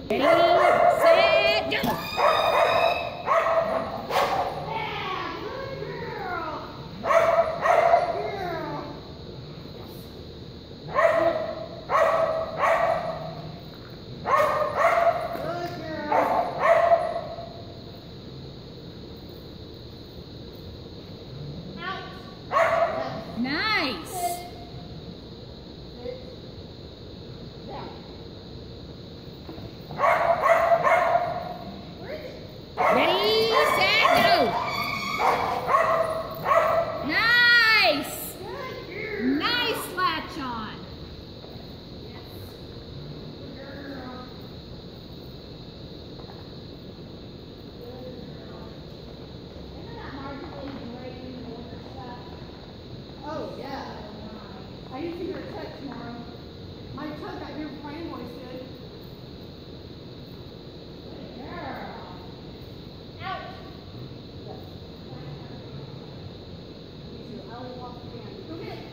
Ready, set, go! Nice. Ready, set, go. Nice. Nice latch on. Oh, yeah. I need to hear a tech tomorrow. My tug got here before my invoice did. Good girl. Out. I'll walk again. Go get it.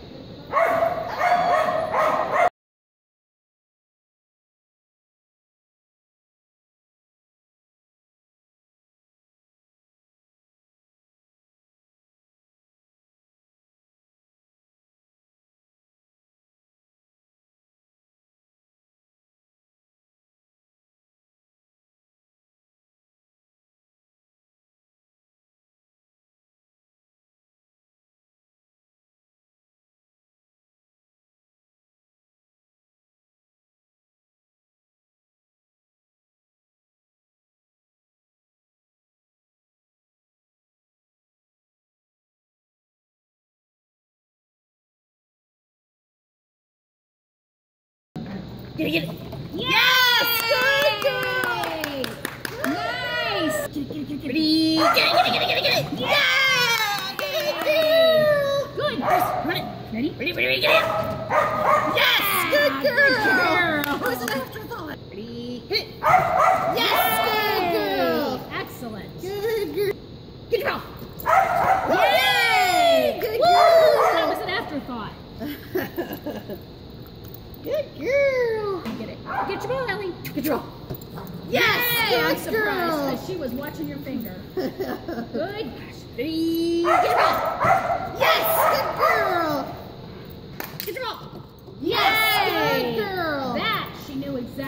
Get it. Yes! Good girl! Nice. Get it. Ready? Get it! Yeah! Good girl! Good. Just run it. Ready, get it. Yes! Good girl! Good girl. It was an afterthought. Ready? Hit it! Yes. Yes! Good girl! Excellent. Good girl! Get it off. Yay! Good Woo! girl! That was an afterthought. Good girl! Get it. Get your ball, Ellie. Get your ball. Yes! Yay, I'm Good surprised girl! that she was watching your finger. Good. Ready? Get your ball! Yes! Good girl! Get your ball. Yes! Yay! Good girl! That